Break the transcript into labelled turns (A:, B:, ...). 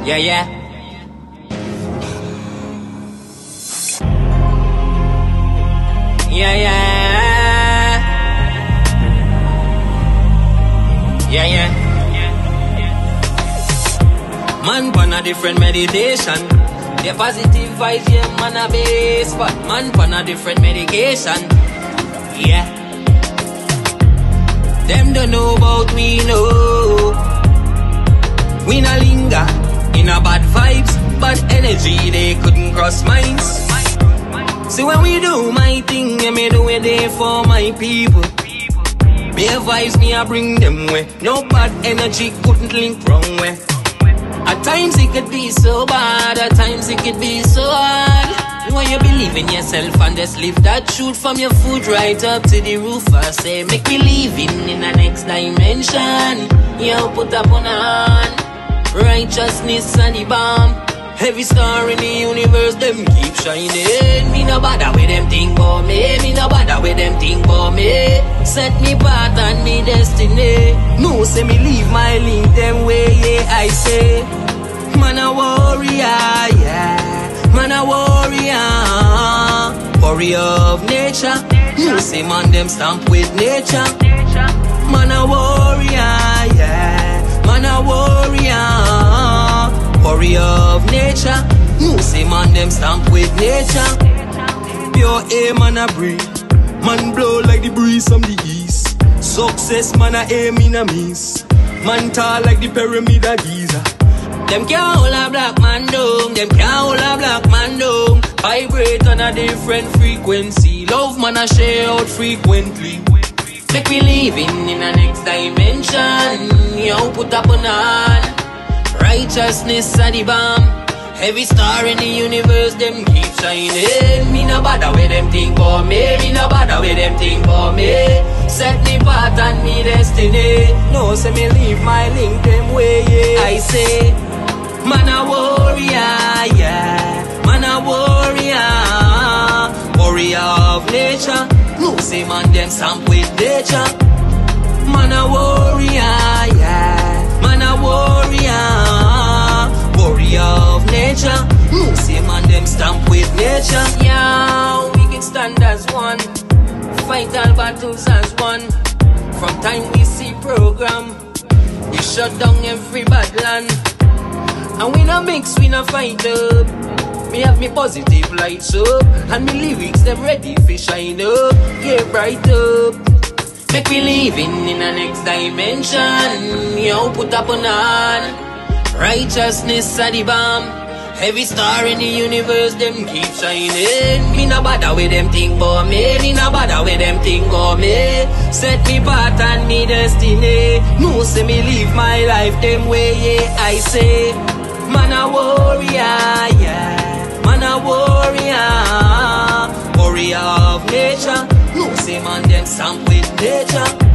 A: Yeah, yeah. Yeah, yeah. Yeah, yeah. Man pan a different meditation. The positive vibes, yeah, man a base. But man pan a different medication. Yeah. Them don't know about we know. We na linger in a bad vibes, bad energy, they couldn't cross minds. See when we do my thing, yeah, me do it there for my people. Bare vibes, me I bring them way. No bad energy couldn't link wrong way. At times it could be so bad, at times it could be so hard. When you believe in yourself and just live that truth from your foot right up to the roof. I say, make believe in the next dimension. Yo, put up on a hand. Righteousness and the bomb. Every star in the universe, them keep shining. Me no bother with them think about me. Me no bother with them think about me. Set me path and me destiny. No say me leave my link them way, yeah, I say. Man a warrior, yeah. Man a warrior. Warrior of nature. No say man them stamp with nature. Man a warrior, yeah. Man a warrior. Warrior of nature. No say man them stamp with nature. Pure aim and a breathe. Man blow like the breeze from the east. Success man a aim in a miss. Man tall like the pyramid of Giza. Them can't hold a black man down. Them can't hold a black man down. Vibrate on a different frequency. Love man a share out frequently. Make me living in a next dimension. Yo, put up on hand. Righteousness are the bomb. Every star in the universe, them keep shining. Me no bother with them think for me. Me no bother with them think for me. Set me path and me destiny. No say me leave my link them way, yeah. I say, man a warrior, yeah. Man a warrior. Warrior of nature. No say man them stamp with nature. Man a warrior, yeah. Man a warrior. Warrior of nature. No say man them stamp with nature. Yeah, we can stand as one. Fight all battles as one. From time we see program, we shut down every bad land. And we no mix, we no fight up. Me have me positive lights up. And me lyrics them ready for shine up. Yeah, bright up. Make me living in a next dimension. Yo, put up on hand. Righteousness are the bomb. Every star in the universe, them keep shining. Me no bother with them think for me. Me no bother with them think for me. Set me path and me destiny. No say me live my life them way, yeah, I say. Man a warrior, yeah. Man a warrior. Warrior of nature. No say man them stamp with nature.